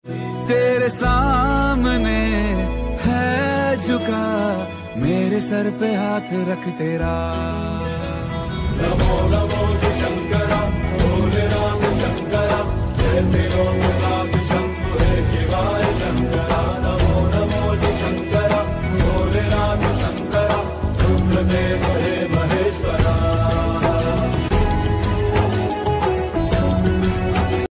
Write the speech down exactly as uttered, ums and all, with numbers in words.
तेरे सामने है झुका, मेरे सर पे हाथ रख तेरा। नमो नमो शंकरा, भोलेनाथ शंकरा, जय त्रिलोकनाथ शंभो हे शिवाय शंकरा। नमो नमो शंकरा, भोलेनाथ शंकरा, रुद्रदेव